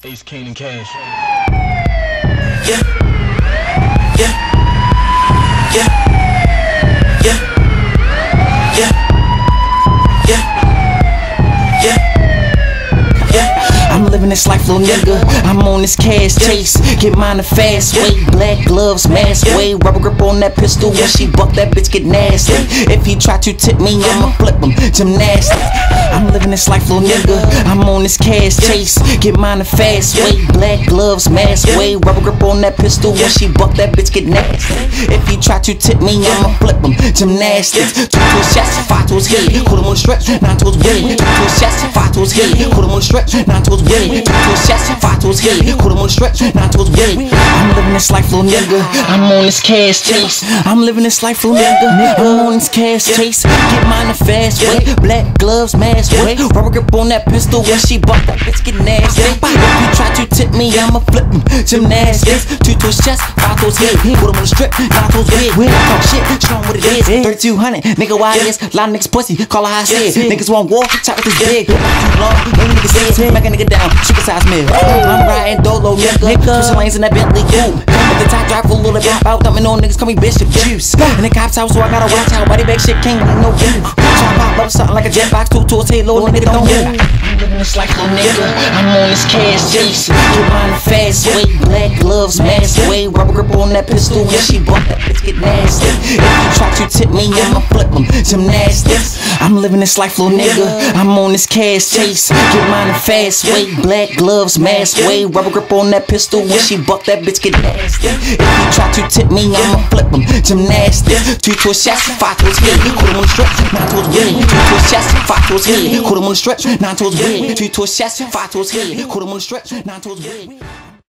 Ace Kane and Cash. Yeah, yeah, yeah, yeah, yeah, yeah, yeah, yeah. I'm living this life, little nigga. I'm on this cash chase. Get mine the fast way. Black gloves, mask way. Rubber grip on that pistol. When she buck, that bitch get nasty. If he try to tip me, I'ma flip him. Gymnastics. I'm living this life, little nigga. I'm on this cash chase. Get mine the fast way. Black gloves, mask way. Rubber grip on that pistol. When she buck, that bitch get nasty. If he try to tip me, I'ma flip him. Gymnastics. 2 to his chest, 5 to his head. Put him on the stretch, 9 to his wig. 2 to his chest, 5 to his head. Put him on the stretch, 9 to his wig. 2 to his chest, 5 to his head. Put him on the stretch, 9 to his wig. I'm living this life, little nigga. I'm on this cash chase. I'm living this life, little nigga. I'm on this cash chase. Get mine the fast way. Black gloves, mask way. Rubber grip on that pistol. When she buck, that bitch get nasty. If you try to tip me, I'ma flip him. Gymnastics. 2 to his chest, 5 to his head. Put him on the strip, 9 to his wig. Talk shit, show him what it is. 3200, nigga, why it is? Lot of niggas pussy, call her high stairs. Niggas want war, chop with this big. Too long, no niggas say it. Smack a nigga down, super size meal. I'm riding dolo, nigga. Switching lanes in that Bentley coupe. At the top, drive full of it. Out, dumping on niggas, call me Bishop Juice. In the cops house, so I gotta watch out. Body bag shit can't really no view. Chop pop up something like a jet box, 2 to a tail, little nigga don't move. I'm living this life, little nigga. I'm on this cash chase. Get mine fast way. Black gloves, mask way. Rubber grip on that pistol. When she buck, that bitch get nasty. If you try to tip me, I'ma flip him. Gymnastics. I'm living this life, little nigga. I'm on this cash chase. Get mine the fast way. Black gloves, mask way. Rubber grip on that pistol. When she buck, that bitch get nasty. If you try to tip me, I'ma flip him. Gymnastics. 2 to his chest, 5 to his head. Put him on the stretch, 9 to his wig. 2 to his chest, 5 to his head. Put him on the stretch, 9 to his wig. 2 to his chest, 5 to his head. Put him on the stretch, 9 to his wig.